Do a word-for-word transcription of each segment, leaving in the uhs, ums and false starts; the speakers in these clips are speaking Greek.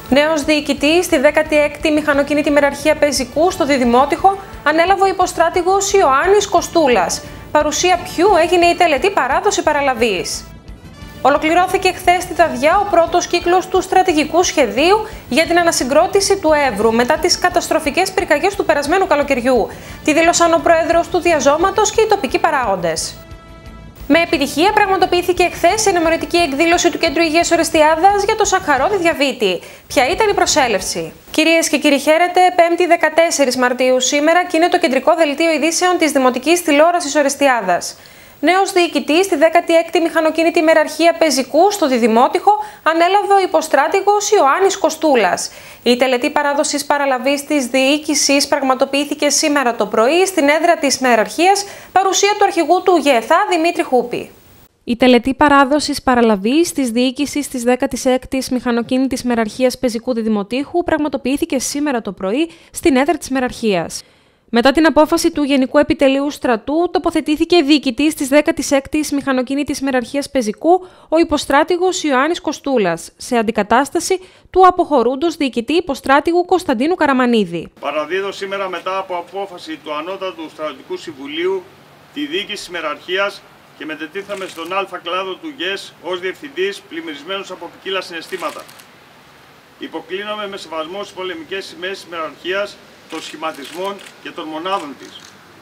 Νέος διοικητής στη δέκατη έκτη Μηχανοκίνητη Μεραρχία Πεζικού στο Διδημότυχο ανέλαβε ο υποστράτηγος Ιωάννης Κοστούλας. Παρουσία ποιου έγινε η τελετή παράδοση παραλαβής. Ολοκληρώθηκε χθες στη Δαδιά ο πρώτος κύκλος του στρατηγικού σχεδίου για την ανασυγκρότηση του Εύρου μετά τις καταστροφικές πυρκαγιές του περασμένου καλοκαιριού. Τη δήλωσαν ο πρόεδρος του διαζώματος και οι τοπικοί παράγοντες. Με επιτυχία πραγματοποιήθηκε χθες η ενημερωτική εκδήλωση του Κέντρου Υγείας Ορεστιάδας για το σακχαρόδι διαβήτη. Ποια ήταν η προσέλευση? Κυρίες και κύριοι, χαίρετε. πέμπτη δεκατέσσερις Μαρτίου σήμερα και είναι το κεντρικό δελτίο ειδήσεων της Δημοτικής Τηλεόρασης Ορεστιάδας. Νέος διοικητής στη δέκατη έκτη Μηχανοκίνητη Μεραρχία Πεζικού στο Διδημότυχο ανέλαβε ο υποστράτηγος Ιωάννης Κοστούλας. Η τελετή παράδοσης παραλαβής της διοίκησης πραγματοποιήθηκε σήμερα το πρωί στην έδρα της Μεραρχίας, παρουσία του αρχηγού του ΓΕΘΑ Δημήτρη Χούπη. Η τελετή παράδοσης παραλαβής της διοίκησης της δέκατη έκτη Μηχανοκίνητης Μεραρχίας Πεζικού Διδημοτήχου πραγματοποιήθηκε σήμερα το πρωί στην έδρα της Μεραρχίας. Μετά την απόφαση του Γενικού Επιτελείου Στρατού, τοποθετήθηκε διοικητής της δέκατη έκτη Μηχανοκίνητης Μεραρχίας Πεζικού, ο υποστράτηγος Ιωάννης Κοστούλας, σε αντικατάσταση του αποχωρούντος διοικητή υποστράτηγου Κωνσταντίνου Καραμανίδη. Παραδίδω σήμερα, μετά από απόφαση του Ανώτατου Στρατιωτικού Συμβουλίου, τη διοίκηση της Μεραρχίας και μετετίθαμε στον Α κλάδο του ΓΕΣ ως διευθυντής, πλημμυρισμένος από ποικίλα συναισθήματα. Υποκλίνομαι με σεβασμό στις πολεμικές σημαίες της Μεραρχίας, των σχηματισμών και των μονάδων της.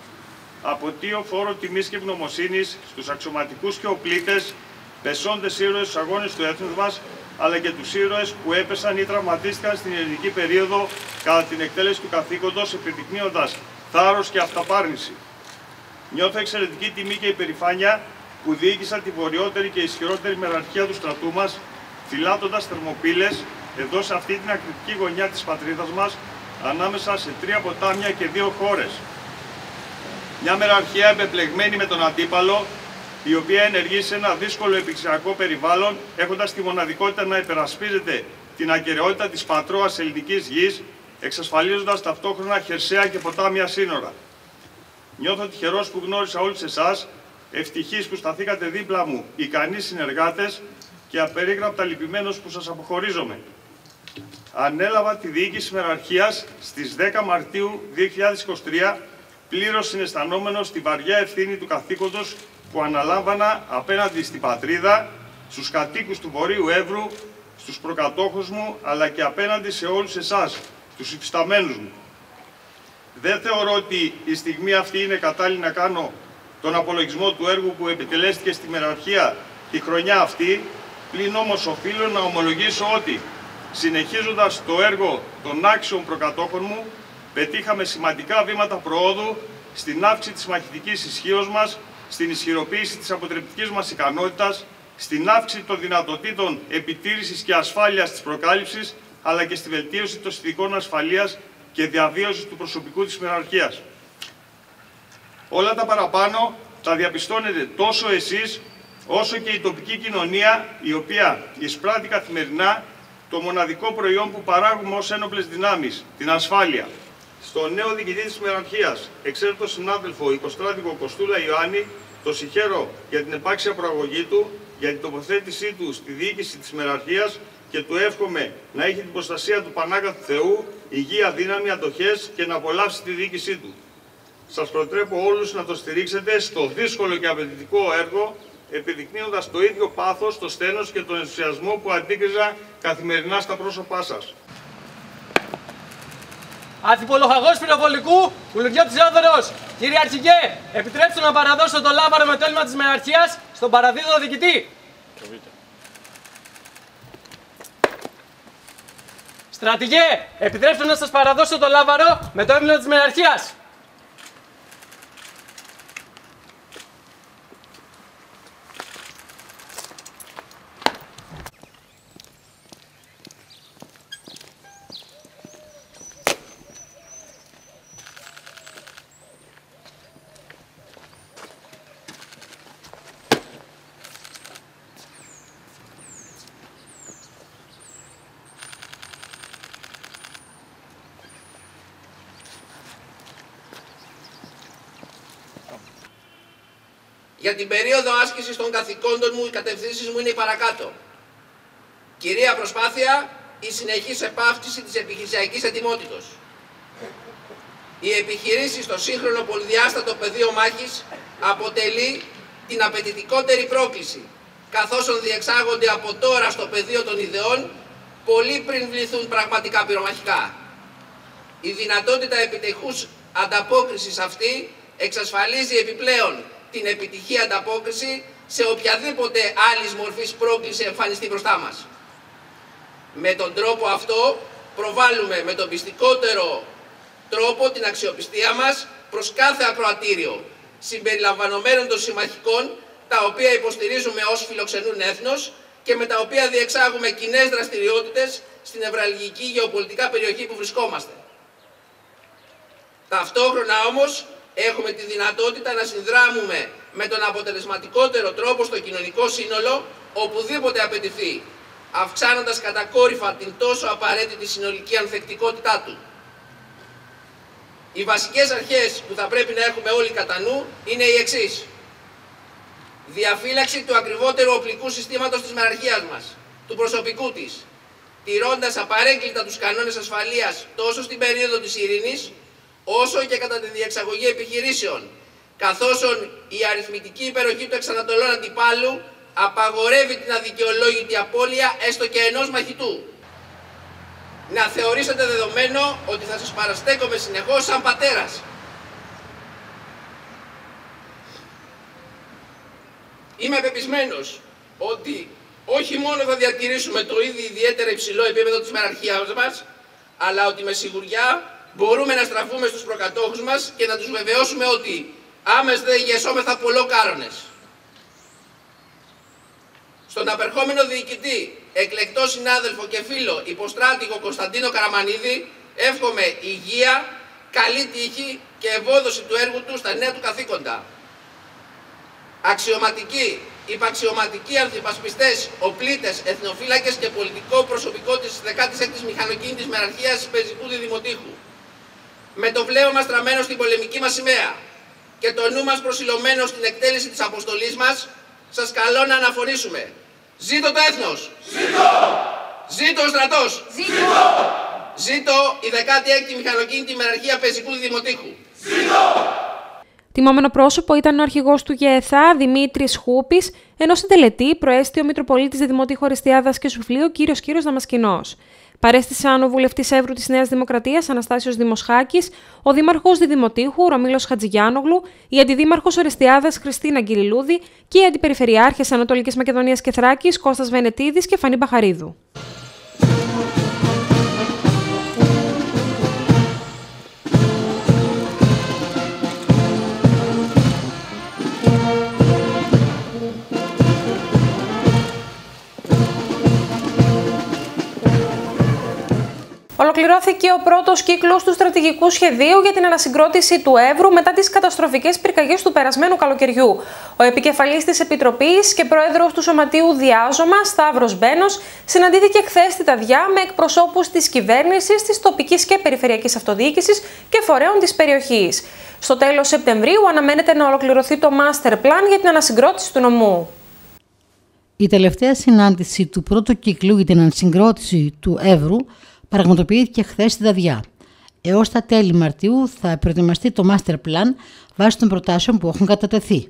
Αποτείω φόρο τιμής και ευγνωμοσύνης στους αξιωματικούς και οπλίτες, πεσόντες ήρωες στους αγώνες του έθνους μας, αλλά και τους ήρωες που έπεσαν ή τραυματίστηκαν στην ελληνική περίοδο κατά την εκτέλεση του καθήκοντος, επιδεικνύοντας θάρρος και αυταπάρνηση. Νιώθω εξαιρετική τιμή και υπερηφάνεια που διοίκησα τη βορειότερη και ισχυρότερη μεραρχία του στρατού μας, φυλάτοντας θερμοπύλες εδώ σε αυτή την ακριτική γωνιά της πατρίδας μας, ανάμεσα σε τρία ποτάμια και δύο χώρες. Μια μεραρχία εμπεπλεγμένη με τον αντίπαλο, η οποία ενεργεί σε ένα δύσκολο επικσιακό περιβάλλον, έχοντας τη μοναδικότητα να υπερασπίζεται την ακεραιότητα της πατρόας ελληνικής γης, εξασφαλίζοντας ταυτόχρονα χερσαία και ποτάμια σύνορα. Νιώθω τυχερός που γνώρισα όλους εσάς, ευτυχής που σταθήκατε δίπλα μου, ικανοί συνεργάτες και απερίγραπτα λυπημένος που σας αποχωρίζομαι. Ανέλαβα τη διοίκηση Μεραρχίας στις δέκα Μαρτίου δύο χιλιάδες είκοσι τρία, πλήρως συναισθανόμενος τη βαριά ευθύνη του καθήκοντος που αναλάμβανα απέναντι στην πατρίδα, στους κατοίκους του Βορείου Εύρου, στους προκατόχους μου, αλλά και απέναντι σε όλους εσάς, τους υφισταμένους μου. Δεν θεωρώ ότι η στιγμή αυτή είναι κατάλληλη να κάνω τον απολογισμό του έργου που επιτελέστηκε στη Μεραρχία τη χρονιά αυτή, πλην όμως οφείλω να ομολογήσω ότι, συνεχίζοντας το έργο των άξιων προκατόχων μου, πετύχαμε σημαντικά βήματα προόδου στην αύξηση της μαχητικής ισχύως μας, στην ισχυροποίηση της αποτρεπτικής μας ικανότητας, στην αύξηση των δυνατοτήτων επιτήρησης και ασφάλειας της προκάλυψης, αλλά και στη βελτίωση των συνθηκών ασφαλείας και διαβίωσης του προσωπικού της Μεραρχίας. Όλα τα παραπάνω τα διαπιστώνετε τόσο εσείς, όσο και η τοπική κοινωνία, η οποία εισπράττει καθημερινά το μοναδικό προϊόν που παράγουμε ως ένοπλες δυνάμεις, την ασφάλεια. Στον νέο διοικητή της Μεραρχίας, εξαίρετο συνάδελφο υποστράτηγο Κοστούλα Ιωάννη, το συγχαίρω για την επάξια προαγωγή του, για την τοποθέτησή του στη διοίκηση της Μεραρχίας και του εύχομαι να έχει την προστασία του Πανάγαθου Θεού, υγεία, δύναμη, αντοχές και να απολαύσει τη διοίκησή του. Σας προτρέπω όλους να το στηρίξετε στο δύσκολο και απαιτητικό έργο, επιδεικνύοντας το ίδιο πάθος, το στένος και τον ενθουσιασμό που αντίκριζα καθημερινά στα πρόσωπά σας. Ανθιπολογαγός πυροβολικού, Ουλουριώτης Ζόδωρος. Κύριε Αρχηγέ, επιτρέψτε να παραδώσω το λάβαρο με το έλμα της Μεραρχίας στον παραδίδωτο διοικητή. Στρατηγέ, επιτρέψτε να σας παραδώσω το λάβαρο με το έμβλημα της Μεραρχίας. Για την περίοδο άσκησης των καθηκόντων μου, οι κατευθύνσεις μου είναι οι παρακάτω. Κυρία προσπάθεια, η συνεχής επαύξηση της επιχειρησιακής ετοιμότητος. Οι επιχειρήσεις στο σύγχρονο πολυδιάστατο πεδίο μάχης αποτελεί την απαιτητικότερη πρόκληση, καθώς διεξάγονται από τώρα στο πεδίο των ιδεών, πολύ πριν βληθούν πραγματικά πυρομαχικά. Η δυνατότητα επιτυχούς ανταπόκρισης αυτή εξασφαλίζει επιπλέον την επιτυχή ανταπόκριση σε οποιαδήποτε άλλης μορφής πρόκληση εμφανιστεί μπροστά μας. Με τον τρόπο αυτό προβάλλουμε με τον πιστικότερο τρόπο την αξιοπιστία μας προς κάθε ακροατήριο, συμπεριλαμβανομένων των συμμαχικών, τα οποία υποστηρίζουμε ως φιλοξενούν έθνος και με τα οποία διεξάγουμε κοινές δραστηριότητες στην νευραλγική γεωπολιτικά περιοχή που βρισκόμαστε. Ταυτόχρονα όμως έχουμε τη δυνατότητα να συνδράμουμε με τον αποτελεσματικότερο τρόπο στο κοινωνικό σύνολο οπουδήποτε απαιτηθεί, αυξάνοντας κατακόρυφα την τόσο απαραίτητη συνολική ανθεκτικότητά του. Οι βασικές αρχές που θα πρέπει να έχουμε όλοι κατά νου είναι οι εξής. Διαφύλαξη του ακριβότερου οπλικού συστήματος της μεραρχίας μας, του προσωπικού της, τηρώντας απαρέγκλητα τους κανόνες ασφαλείας τόσο στην περίοδο της ειρήνης, όσο και κατά τη διεξαγωγή επιχειρήσεων, καθώς η αριθμητική υπεροχή του εξανατολών αντιπάλου απαγορεύει την αδικαιολόγητη απώλεια έστω και ενός μαχητού. Να θεωρήσετε δεδομένο ότι θα σας παραστέκομαι συνεχώς σαν πατέρας. Είμαι πεπισμένος ότι όχι μόνο θα διατηρήσουμε το ήδη ιδιαίτερα υψηλό επίπεδο της μεραρχίας μας, αλλά ότι με σιγουριά μπορούμε να στραφούμε στους προκατόχους μας και να τους βεβαιώσουμε ότι άμες δε ηγεσόμεθα πολλό κάρονες. Στον απερχόμενο διοικητή, εκλεκτό συνάδελφο και φίλο υποστράτηγο Κωνσταντίνο Καραμανίδη, εύχομαι υγεία, καλή τύχη και ευόδοση του έργου του στα νέα του καθήκοντα. Αξιωματικοί, υπαξιωματικοί ανθυπασπιστές, οπλίτες, εθνοφύλακες και πολιτικό προσωπικό της δεκάτης έκτης Μηχανοκίνητης Μεραρχίας Πεζικού Διδημοτήχου. Με το βλέμμα μας στραμμένο στην πολεμική μας σημαία και το νου μας προσιλωμένο στην εκτέλεση της αποστολής μας, σας καλώ να αναφωνήσουμε. Ζήτω το έθνος! Ζήτω! Ζήτω ο στρατός! Ζήτω! Ζήτω η δεκάτη έκτη Μηχανοκίνητη Μεραρχία Πεζικού Διδημοτήχου! Ζήτω! Τιμόμενο πρόσωπο ήταν ο αρχηγός του ΓΕΘΑ, Δημήτρης Χούπης, ενώ στην τελετή προέστη ο Μητροπολίτης Διδημοτήχου Αριστιάδας και Σουφλίου, κύριος Κύρος Δαμασκηνός. Παρέστησαν ο βουλευτής Εύρου της Νέας Δημοκρατίας, Αναστάσιος Δημοσχάκης, ο δήμαρχος Διδημοτήχου, Ρωμήλος Χατζηγιάνογλου, η αντιδήμαρχος Ορεστιάδας, Χριστίνα Γκυριλούδη και οι αντιπεριφερειάρχες Ανατολικής Μακεδονίας και Θράκης, Κώστας Βενετίδης και Φανή Μπαχαρίδου. Ολοκληρώθηκε ο πρώτος κύκλος του στρατηγικού σχεδίου για την ανασυγκρότηση του Εύρου μετά τις καταστροφικές πυρκαγιές του περασμένου καλοκαιριού. Ο επικεφαλής της Επιτροπής και πρόεδρος του Σωματείου Διάζωμα, Σταύρος Μπένος, συναντήθηκε χθες στη Ταδιά με εκπροσώπους της κυβέρνησης, της τοπικής και περιφερειακής αυτοδιοίκησης και φορέων της περιοχής. Στο τέλος Σεπτεμβρίου αναμένεται να ολοκληρωθεί το Master Plan για την ανασυγκρότηση του νομού. Η τελευταία συνάντηση του πρώτου κύκλου για την ανασυγκρότηση του Εύρου πραγματοποιήθηκε χθες στη Ταδιά. Έως τα τέλη Μαρτίου θα προετοιμαστεί το Master Plan βάσει των προτάσεων που έχουν κατατεθεί.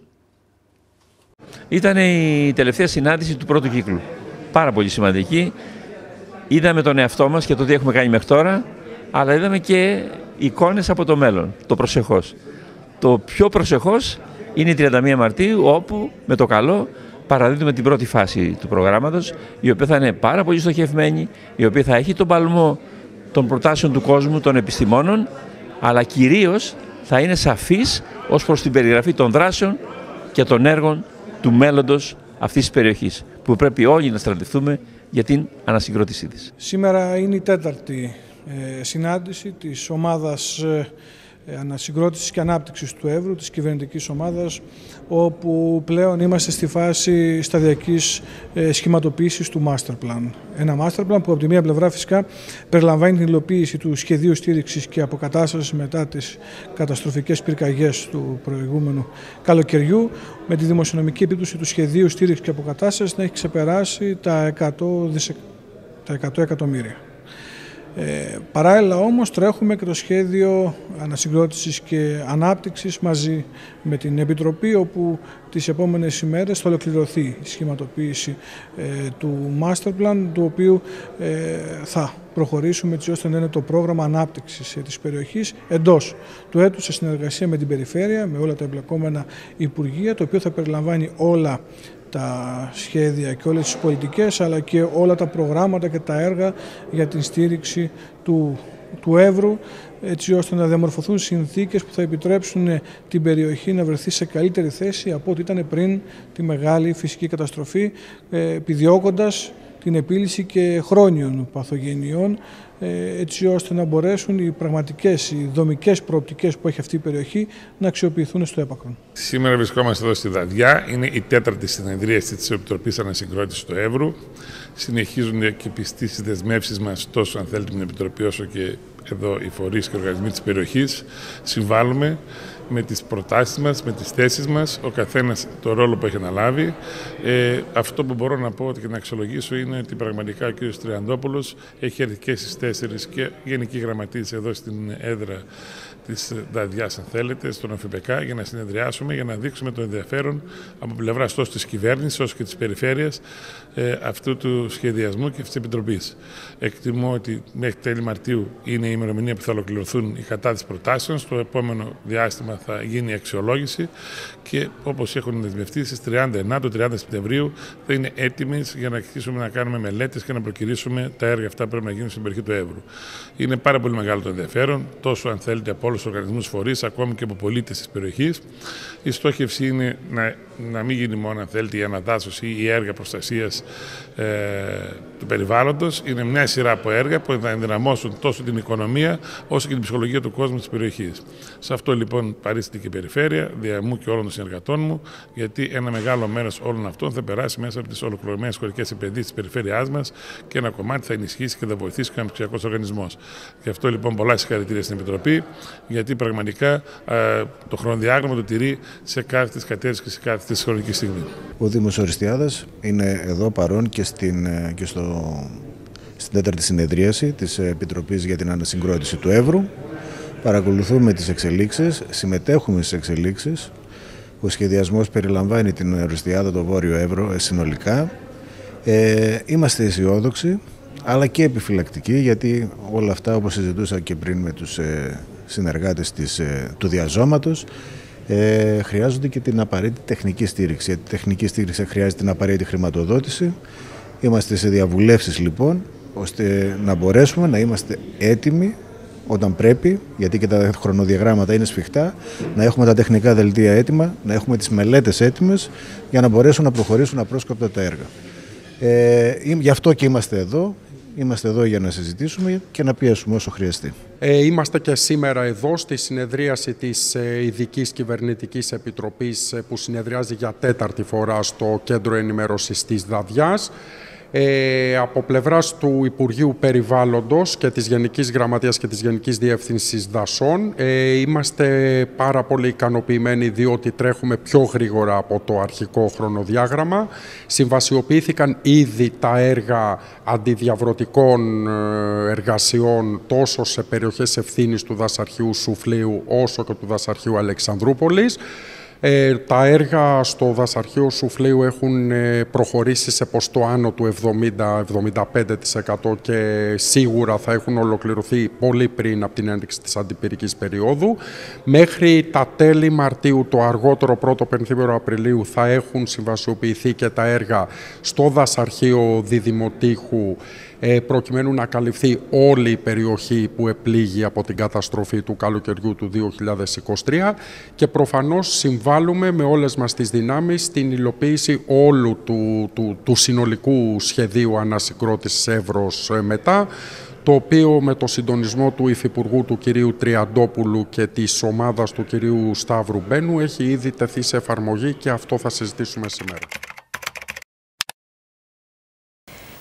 Ήταν η τελευταία συνάντηση του πρώτου κύκλου. Πάρα πολύ σημαντική. Είδαμε τον εαυτό μας και το τι έχουμε κάνει μέχρι τώρα, αλλά είδαμε και εικόνες από το μέλλον, το προσεχώς. Το πιο προσεχώς είναι η τριάντα μία Μαρτίου, όπου με το καλό παραδίδουμε την πρώτη φάση του προγράμματος, η οποία θα είναι πάρα πολύ στοχευμένη, η οποία θα έχει τον παλμό των προτάσεων του κόσμου, των επιστημόνων, αλλά κυρίως θα είναι σαφής ως προς την περιγραφή των δράσεων και των έργων του μέλλοντος αυτής της περιοχής, που πρέπει όλοι να στρατευτούμε για την ανασυγκρότησή της. Σήμερα είναι η τέταρτη ε, συνάντηση της ομάδας ε, ανασυγκρότησης και ανάπτυξης του Εύρου, της κυβερνητικής ομάδας, όπου πλέον είμαστε στη φάση σταδιακής ε, σχηματοποίησης του Master Plan. Ένα Master Plan που από τη μία πλευρά φυσικά περιλαμβάνει την υλοποίηση του σχεδίου στήριξης και αποκατάστασης μετά τις καταστροφικές πυρκαγιές του προηγούμενου καλοκαιριού, με τη δημοσιονομική επίπτωση του σχεδίου στήριξης και αποκατάστασης να έχει ξεπεράσει τα εκατό εκατομμύρια. Ε, παράλληλα όμως τρέχουμε και το σχέδιο ανασυγκρότησης και ανάπτυξης μαζί με την Επιτροπή, όπου τις επόμενες ημέρες θα ολοκληρωθεί η σχηματοποίηση ε, του Master Plan, του οποίου ε, θα προχωρήσουμε έτσι ώστε να είναι το πρόγραμμα ανάπτυξης ε, της περιοχής εντός του έτους, σε συνεργασία με την Περιφέρεια, με όλα τα εμπλεκόμενα υπουργεία, το οποίο θα περιλαμβάνει όλα τα σχέδια και όλες τις πολιτικές, αλλά και όλα τα προγράμματα και τα έργα για την στήριξη του, του Εύρου, έτσι ώστε να διαμορφωθούν συνθήκες που θα επιτρέψουν την περιοχή να βρεθεί σε καλύτερη θέση από ό,τι ήταν πριν τη μεγάλη φυσική καταστροφή, επιδιώκοντας την επίλυση και χρόνιων παθογενειών, έτσι ώστε να μπορέσουν οι πραγματικές, οι δομικές προοπτικές που έχει αυτή η περιοχή να αξιοποιηθούν στο έπακρον. Σήμερα βρισκόμαστε εδώ στη Δαδιά. Είναι η τέταρτη συνεδρίαση της Επιτροπής Ανασυγκρότησης του Εύρου. Συνεχίζονται και πιστοί στις δεσμεύσεις μας, τόσο αν θέλετε την Επιτροπή, όσο και εδώ οι φορείς και οργανισμοί της περιοχής. Συμβάλλουμε με τις προτάσεις μας, με τις θέσεις μας, ο καθένας το ρόλο που έχει αναλάβει. Ε, αυτό που μπορώ να πω και να αξιολογήσω είναι ότι πραγματικά ο κ. Τριαντόπουλος έχει έρθει και στις τέσσερις και γενική γραμματής εδώ στην έδρα της Δαδιάς, αν θέλετε, στον ΟΦΠΚ, για να συνεδριάσουμε, για να δείξουμε το ενδιαφέρον από πλευράς τόσο της κυβέρνησης όσο και της περιφέρειας ε, αυτού του σχεδιασμού και αυτής της Επιτροπής. Εκτιμώ ότι μέχρι τέλη Μαρτίου είναι η ημερομηνία που θα ολοκληρωθούν οι κατάθεση προτάσεων. Στο επόμενο διάστημα θα γίνει η αξιολόγηση και όπως έχουν δεσμευτεί στις τριάντα εννέα του τριάντα Σεπτεμβρίου θα είναι έτοιμες για να αρχίσουμε να κάνουμε μελέτες και να προκυρήσουμε τα έργα αυτά που πρέπει να γίνουν στην περιοχή του Εύρου. Είναι πάρα πολύ μεγάλο το ενδιαφέρον, τόσο αν θέλετε από όλους τους οργανισμούς φορείς, ακόμη και από πολίτες της περιοχής. Η στόχευση είναι να, να μην γίνει μόνο, αν θέλετε, η αναδάσωση ή η έργα προστασίας ε, του περιβάλλοντος. Είναι μια σειρά από έργα που θα ενδυναμώσουν τόσο την οικονομία όσο και την ψυχολογία του κόσμου της περιοχής. Σε αυτό λοιπόν παρίσταται και η Περιφέρεια, δια μου και όλων των συνεργατών μου, γιατί ένα μεγάλο μέρος όλων αυτών θα περάσει μέσα από τις ολοκληρωμένες χωρικές επενδύσεις της περιφέρειάς μας και ένα κομμάτι θα ενισχύσει και θα βοηθήσει και ο αναπτυξιακός οργανισμός. Γι' αυτό λοιπόν πολλά συγχαρητήρια στην Επιτροπή, γιατί πραγματικά ε, το χρονοδιάγραμμα το τηρεί σε κάθε της κατεύθυνση και σε κάθε της χρονική στιγμή. Ο Δήμος Οριστιάδας είναι εδώ παρόν και, στην, και στο, στην τέταρτη συνεδρίαση της Επιτροπής για την Ανασυγκρότηση του Εύρου. Παρακολουθούμε τις εξελίξεις, συμμετέχουμε στις εξελίξεις. Ο σχεδιασμός περιλαμβάνει την Οριστιάδα, το Βόρειο Εύρο συνολικά. Ε, είμαστε αισιόδοξοι, αλλά και επιφυλακτικοί, γιατί όλα αυτά, όπως συζητούσα και πριν με τους ε, συνεργάτες της, ε, του διαζώματος, ε, χρειάζονται και την απαραίτητη τεχνική στήριξη. Η τεχνική στήριξη χρειάζεται την απαραίτητη χρηματοδότηση. Είμαστε σε διαβουλεύσεις λοιπόν, ώστε να μπορέσουμε να είμαστε έτοιμοι όταν πρέπει, γιατί και τα χρονοδιαγράμματα είναι σφιχτά, να έχουμε τα τεχνικά δελτία έτοιμα, να έχουμε τις μελέτες έτοιμες για να μπορέσουν να προχωρήσουν απρόσκοπτα τα έργα. Ε, γι' αυτό και είμαστε εδώ. Είμαστε εδώ για να συζητήσουμε και να πιέσουμε όσο χρειαστεί. Ε, είμαστε και σήμερα εδώ στη συνεδρίαση της Ειδικής Κυβερνητικής Επιτροπής που συνεδριάζει για τέταρτη φορά στο Κέντρο Ενημέρωσης της Δαδιάς. Ε, από πλευράς του Υπουργείου Περιβάλλοντος και της Γενικής Γραμματείας και της Γενικής Διεύθυνσης Δασών ε, είμαστε πάρα πολύ ικανοποιημένοι, διότι τρέχουμε πιο γρήγορα από το αρχικό χρονοδιάγραμμα. Συμβασιοποιήθηκαν ήδη τα έργα αντιδιαβρωτικών εργασιών τόσο σε περιοχές ευθύνης του Δασαρχείου Σουφλίου όσο και του Δασαρχείου Αλεξανδρούπολης. Ε, τα έργα στο Δασαρχείο Σουφλίου έχουν ε, προχωρήσει σε ποστό άνω του εβδομήντα με εβδομήντα πέντε τοις εκατό και σίγουρα θα έχουν ολοκληρωθεί πολύ πριν από την έναρξη της αντιπυρικής περίοδου. Μέχρι τα τέλη Μαρτίου, το αργότερο πρώτο πενθήμερο Απριλίου, θα έχουν συμβασιοποιηθεί και τα έργα στο Δασαρχείο Διδημοτήχου, προκειμένου να καλυφθεί όλη η περιοχή που επλήγει από την καταστροφή του καλοκαιριού του δύο χιλιάδες είκοσι τρία και προφανώς συμβάλλουμε με όλες μας τις δυνάμεις στην υλοποίηση όλου του, του, του συνολικού σχεδίου ανασυγκρότησης Εύρος μετά, το οποίο με το συντονισμό του Υφυπουργού του κυρίου Τριαντόπουλου και της ομάδας του κυρίου Σταύρου Μπένου έχει ήδη τεθεί σε εφαρμογή και αυτό θα συζητήσουμε σήμερα.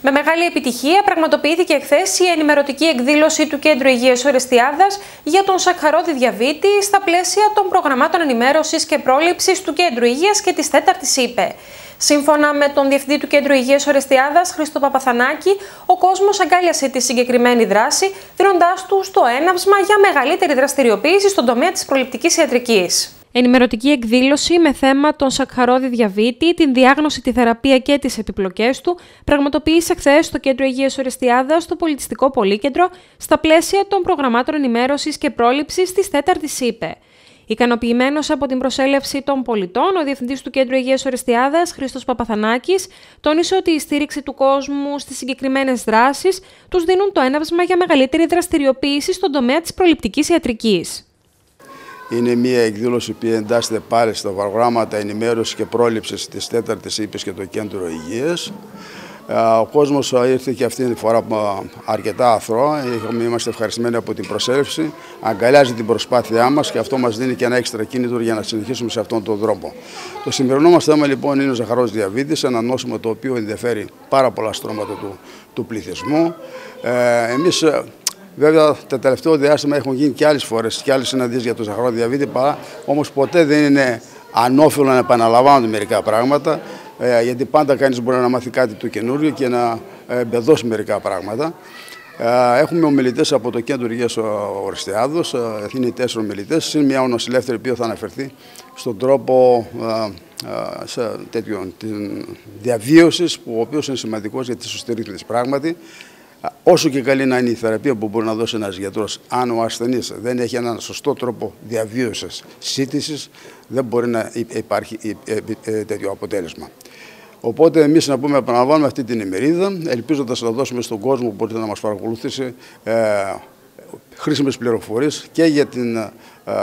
Με μεγάλη επιτυχία πραγματοποιήθηκε εχθές η ενημερωτική εκδήλωση του Κέντρου Υγείας Ορεστιάδας για τον σακχαρώδη διαβήτη στα πλαίσια των προγραμμάτων ενημέρωσης και πρόληψης του Κέντρου Υγείας και της τέταρτης ΥΠΕ. Σύμφωνα με τον Διευθυντή του Κέντρου Υγείας Ορεστιάδας, Χρήστο Παπαθανάκη, ο κόσμος αγκάλιασε τη συγκεκριμένη δράση, δίνοντάς του το έναυσμα για μεγαλύτερη δραστηριοποίηση στον τομέα της προληπτικής ιατρικής. Ενημερωτική εκδήλωση με θέμα τον σακχαρώδη διαβήτη, την διάγνωση, τη θεραπεία και τις επιπλοκές του πραγματοποίησε χθες στο Κέντρο Υγείας Ορεστιάδας στο Πολιτιστικό Πολύκεντρο στα πλαίσια των προγραμμάτων ενημέρωσης και πρόληψης της τέταρτης ΥΠΕ. Ικανοποιημένος από την προσέλευση των πολιτών, ο Διευθυντής του Κέντρου Υγείας Ορεστιάδας, Χρήστος Παπαθανάκης, τόνισε ότι η στήριξη του κόσμου στις συγκεκριμένες δράσεις τους δίνουν το έναυσμα για μεγαλύτερη δραστηριοποίηση στον τομέα της προληπτικής ιατρικής. Είναι μια εκδήλωση που εντάσσεται πάλι στα προγράμματα ενημέρωσης και πρόληψης της τέταρτης ΥΠΕ και το Κέντρο Υγείας. Ο κόσμος ήρθε και αυτή τη φορά αρκετά αθρώα. Είμαστε ευχαριστημένοι από την προσέλευση. Αγκαλιάζει την προσπάθειά μας και αυτό μας δίνει και ένα έξτρα κίνητρο για να συνεχίσουμε σε αυτόν τον δρόμο. Το σημερινό μας θέμα λοιπόν είναι ο ζαχαρός διαβήτης, ένα νόσημα το οποίο ενδιαφέρει πάρα πολλά στρώματα του, του πληθυσμού. Ε, εμείς, βέβαια, το τελευταίο διάστημα έχουν γίνει και άλλες φορές και άλλες συναντήσεις για τον ζαχαρό διαβήτη, όμως ποτέ δεν είναι ανώφελο να επαναλαμβάνονται μερικά πράγματα. Ε, γιατί πάντα κανείς μπορεί να μάθει κάτι του καινούριο και να εμπεδώσει μερικά πράγματα. Ε, έχουμε ομιλητές από το Κέντρο Υγείας Ορεστιάδος, ε, είναι οι τέσσερις ομιλητές, είναι μια νοσηλεύθερη που θα αναφερθεί στον τρόπο ε, ε, σε τέτοιο, την διαβίωσης, που ο οποίος είναι σημαντικός για τη σωστή ρύθμιση πράγματι. Όσο και καλή να είναι η θεραπεία που μπορεί να δώσει ένας γιατρός, αν ο ασθενής δεν έχει έναν σωστό τρόπο διαβίωσης, σύντησης, δεν μπορεί να υπάρχει τέτοιο αποτέλεσμα. Οπότε εμείς να πούμε, επαναλαμβάνουμε αυτή την ημερίδα, ελπίζοντας να δώσουμε στον κόσμο που μπορεί να μας παρακολουθήσει ε, χρήσιμες πληροφορίες και για την ε,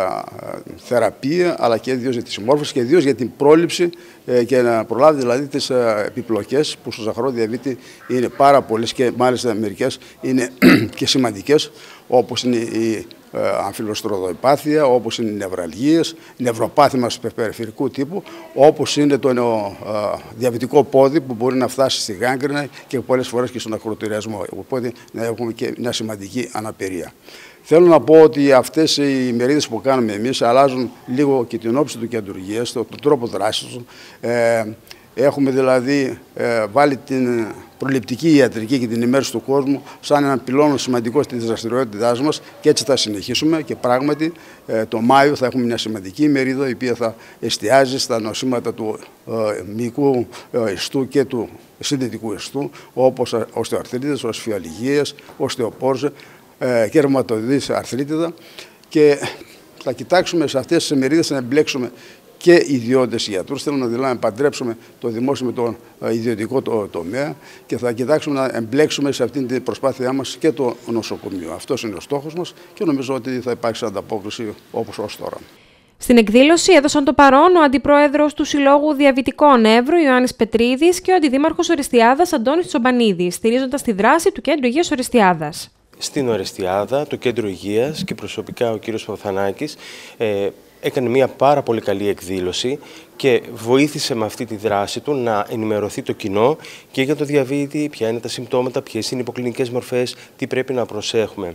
θεραπεία, αλλά και ιδίως για τη συμμόρφωση και ιδίως για την πρόληψη ε, και να προλάβει δηλαδή τις ε, επιπλοκές που στο ζαχαρό διαβήτη είναι πάρα πολλές και μάλιστα μερικές είναι και σημαντικές, όπως είναι η ε, αμφιλοστροδοϊπάθεια, όπως είναι οι νευραλγίες, νευροπάθημα περιφερικού τύπου, όπως είναι το ε, διαβητικό πόδι που μπορεί να φτάσει στη γάγκρινα και πολλές φορές και στον ακροτηριασμό. Οπότε να έχουμε και μια σημαντική αναπηρία. Θέλω να πω ότι αυτές οι ημερίδες που κάνουμε εμείς αλλάζουν λίγο και την όψη του Κέντρου Υγείας, τον τρόπο δράσης του. Ε, έχουμε δηλαδή ε, βάλει την προληπτική ιατρική και την ενημέρωση του κόσμου σαν έναν πυλώνα σημαντικό της δραστηριότητάς μας και έτσι θα συνεχίσουμε και πράγματι ε, το Μάιο θα έχουμε μια σημαντική ημερίδα η οποία θα εστιάζει στα νοσήματα του ε, μυϊκού ε, ιστού και του συνδετικού ιστού, όπως οστεοαρθρίτιδες, οσφιαλγίες, οστεοπόρζε και ρευματοειδής αρθρίτιδα, και θα κοιτάξουμε σε αυτές τις ημερίδες να εμπλέξουμε και ιδιώτες γιατρούς. Θέλουμε δηλαδή να παντρέψουμε το δημόσιο με το ιδιωτικό το, τομέα και θα κοιτάξουμε να εμπλέξουμε σε αυτή την προσπάθειά μας και το νοσοκομείο. Αυτός είναι ο στόχος μας και νομίζω ότι θα υπάρξει ανταπόκριση όπως ως τώρα. Στην εκδήλωση έδωσαν το παρόν ο Αντιπρόεδρος του Συλλόγου Διαβητικών Εύρου, Ιωάννης Πετρίδης, και ο Αντιδήμαρχος Ορεστιάδας, Αντώνης Τσομπανίδης, στηρίζοντας τη δράση του Κέντρου Υγείας Ορεστιάδας. Στην Ορεστιάδα, το Κέντρο Υγείας και προσωπικά ο κύριος Παπαθανάκης ε, έκανε μια πάρα πολύ καλή εκδήλωση και βοήθησε με αυτή τη δράση του να ενημερωθεί το κοινό και για το διαβήτη, ποια είναι τα συμπτώματα, ποιες είναι οι υποκλινικές μορφές, τι πρέπει να προσέχουμε.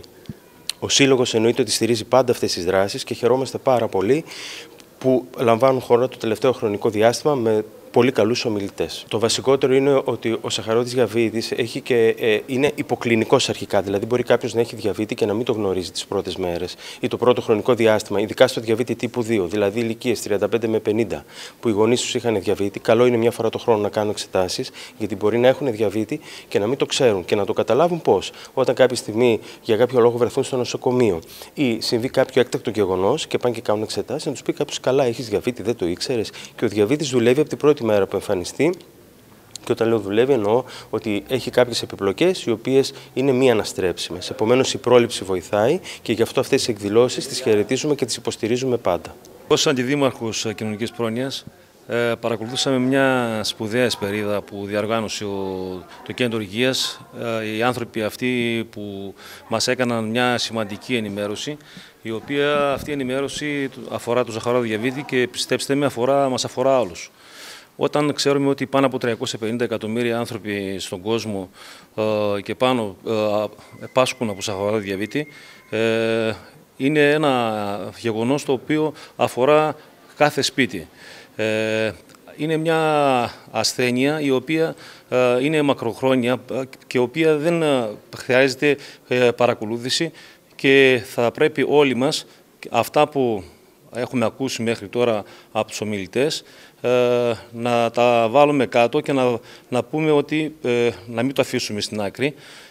Ο Σύλλογος εννοείται ότι στηρίζει πάντα αυτές τις δράσεις και χαιρόμαστε πάρα πολύ που λαμβάνουν χώρα το τελευταίο χρονικό διάστημα με πολύ καλούς ομιλητές. Το βασικότερο είναι ότι ο σαχαρώδης διαβήτης έχει και, ε, είναι υποκλινικός αρχικά, δηλαδή μπορεί κάποιος να έχει διαβήτη και να μην το γνωρίζει τις πρώτες μέρες ή το πρώτο χρονικό διάστημα, ειδικά στο διαβήτη τύπου δύο, δηλαδή ηλικίες τριάντα πέντε με πενήντα, που οι γονείς τους είχαν διαβήτη. Καλό είναι μια φορά το χρόνο να κάνουν εξετάσεις, γιατί μπορεί να έχουν διαβήτη και να μην το ξέρουν και να το καταλάβουν πώς. Όταν κάποια στιγμή για κάποιο λόγο βρεθούν στο νοσοκομείο ή συμβεί κάποιο έκτακτο γεγονός και πάνε και κάνουν εξετάσεις, να τους πει κάποιος: καλά, έχεις διαβήτη, δεν το ήξερες. Και ο διαβήτης δουλεύει από την πρώτη μέρα που εμφανιστεί, και όταν λέω δουλεύει εννοώ ότι έχει κάποιες επιπλοκές οι οποίες είναι μη αναστρέψιμες. Επομένως η πρόληψη βοηθάει και γι' αυτό αυτές τις εκδηλώσεις τις χαιρετίζουμε και τις υποστηρίζουμε πάντα. Ως Αντιδήμαρχος Κοινωνικής Πρόνοιας ε, παρακολουθούσαμε μια σπουδαία εσπερίδα που διοργάνωσε το Κέντρο Υγείας. Ε, οι άνθρωποι αυτοί που μας έκαναν μια σημαντική ενημέρωση, η οποία αυτή η ενημέρωση αφορά το ζαχαρόδι διαβήτη και πιστέψτε με αφορά, μας αφορά όλους. όταν ξέρουμε ότι πάνω από τριακόσια πενήντα εκατομμύρια άνθρωποι στον κόσμο ε, και πάνω ε, πάσχουν από σαχαρό διαβήτη, ε, είναι ένα γεγονός το οποίο αφορά κάθε σπίτι. Ε, είναι μια ασθένεια η οποία ε, είναι μακροχρόνια και η οποία δεν ε, χρειάζεται ε, παρακολούθηση και θα πρέπει όλοι μας αυτά που έχουμε ακούσει μέχρι τώρα από τους ομιλητές ε, να τα βάλουμε κάτω και να, να πούμε ότι ε, να μην το αφήσουμε στην άκρη.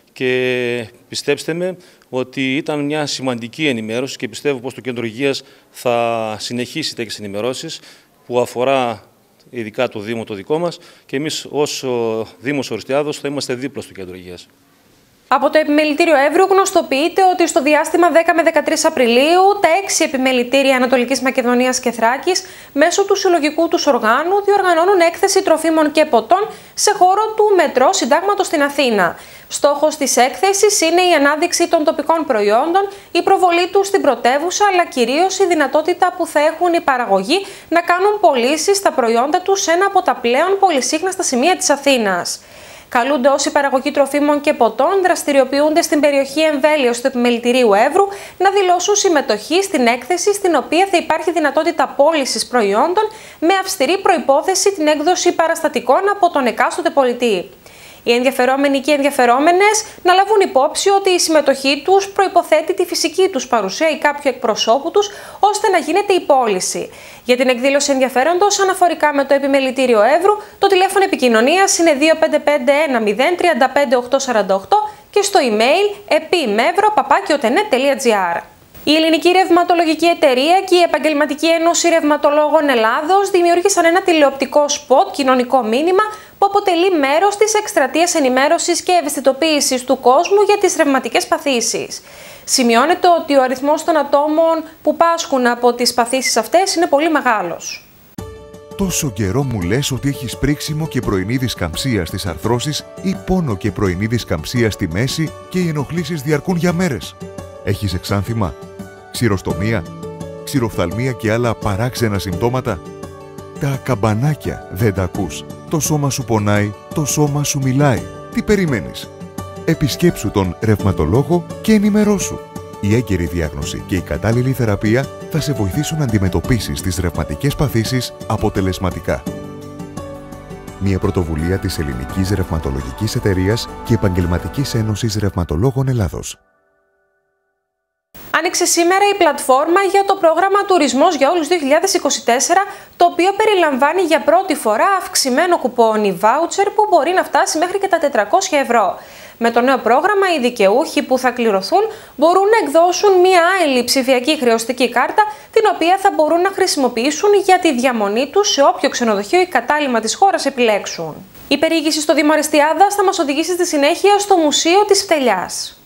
Και πιστέψτε με ότι ήταν μια σημαντική ενημέρωση και πιστεύω πως το Κέντρο Υγείας θα συνεχίσει τέτοιες ενημερώσεις που αφορά ειδικά το Δήμο το δικό μας και εμείς ως Δήμος Οριστιάδος θα είμαστε δίπλα στο Κέντρο Υγείας. Από το Επιμελητήριο Εύρου γνωστοποιείται ότι στο διάστημα δέκα με δεκατρείς Απριλίου τα έξι επιμελητήρια Ανατολικής Μακεδονίας και Θράκης μέσω του συλλογικού τους οργάνου διοργανώνουν έκθεση τροφίμων και ποτών σε χώρο του Μετρό Συντάγματος στην Αθήνα. Στόχος της έκθεσης είναι η ανάδειξη των τοπικών προϊόντων, η προβολή τους στην πρωτεύουσα, αλλά κυρίως η δυνατότητα που θα έχουν οι παραγωγοί να κάνουν πωλήσεις στα προϊόντα τους σε ένα από τα πλέον πολυσύχναστα σημεία της Αθήνας. Καλούνται όσοι παραγωγοί τροφίμων και ποτών δραστηριοποιούνται στην περιοχή εμβέλειως του Επιμελητηρίου Εύρου να δηλώσουν συμμετοχή στην έκθεση, στην οποία θα υπάρχει δυνατότητα πώλησης προϊόντων με αυστηρή προϋπόθεση την έκδοση παραστατικών από τον εκάστοτε πολιτή. Οι ενδιαφερόμενοι και οι ενδιαφερόμενες να λάβουν υπόψη ότι η συμμετοχή τους προϋποθέτει τη φυσική τους παρουσία ή κάποιου εκπροσώπου τους, ώστε να γίνεται η πώληση. Για την εκδήλωση ενδιαφέροντος αναφορικά με το Επιμελητήριο Εύρου, το τηλέφωνο επικοινωνίας είναι δύο πέντε πέντε ένα μηδέν τρία πέντε οκτώ τέσσερα οκτώ και στο email επιμεύρο παπάκι οτενετ τελεία τζι άρ. Η Ελληνική Ρευματολογική Εταιρεία και η Επαγγελματική Ένωση Ρευματολόγων Ελλάδος δημιούργησαν ένα τηλεοπτικό σποτ κοινωνικό μήνυμα που αποτελεί μέρος της εκστρατείας ενημέρωσης και ευαισθητοποίησης του κόσμου για τις ρευματικές παθήσεις. Σημειώνεται ότι ο αριθμός των ατόμων που πάσχουν από τις παθήσεις αυτές είναι πολύ μεγάλος. Τόσο καιρό μου λες ότι έχεις πρίξιμο και πρωινή δισκαμψία στις αρθρώσεις ή πόνο και πρωινή δισκαμψία στη μέση και οι ενοχλήσεις διαρκούν για μέρες. Έχεις εξάνθημα, ξηροστομία, ξηροφθαλμία και άλλα παράξενα συμπτώματα. Τα καμπανάκια δεν τα ακούς. Το σώμα σου πονάει, το σώμα σου μιλάει. Τι περιμένεις? Επισκέψου τον ρευματολόγο και ενημερώσου. Η έγκαιρη διάγνωση και η κατάλληλη θεραπεία θα σε βοηθήσουν να αντιμετωπίσεις τις ρευματικές παθήσεις αποτελεσματικά. Μια πρωτοβουλία της Ελληνικής Ρευματολογικής Εταιρείας και Επαγγελματικής Ένωσης Ρευματολόγων Ελλάδος. Άνοιξε σήμερα η πλατφόρμα για το πρόγραμμα Τουρισμός για Όλους δύο χιλιάδες είκοσι τέσσερα, το οποίο περιλαμβάνει για πρώτη φορά αυξημένο κουπόνι βάουτσερ που μπορεί να φτάσει μέχρι και τα τετρακόσια ευρώ. Με το νέο πρόγραμμα, οι δικαιούχοι που θα κληρωθούν μπορούν να εκδώσουν μία άειλη ψηφιακή χρεωστική κάρτα, την οποία θα μπορούν να χρησιμοποιήσουν για τη διαμονή τους σε όποιο ξενοδοχείο ή κατάλημα της χώρας επιλέξουν. Η περιήγηση στο Δήμο Αρεστιάδας θα μας οδηγήσει στη συνέχεια στο Μουσείο της Φτελιάς.